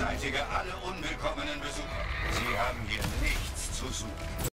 Beseitige alle unwillkommenen Besucher. Sie haben hier nichts zu suchen.